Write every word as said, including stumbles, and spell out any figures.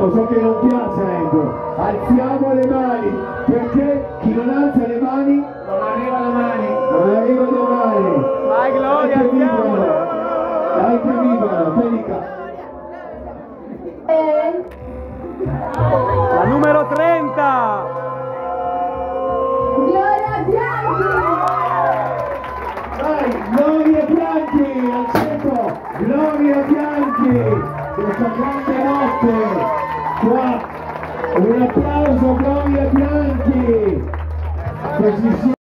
alziamo, so che non piace a Endo, alziamo le mani, perché chi non alza le mani Non arriva le mani. non arriva le mani. Vai Gloria, Dai che vibrano, alziamole. dai che vibrano, Felica. La numero trenta. Gloria Bianchi! Dai, Gloria Bianchi al centro, Gloria Bianchi, questa grande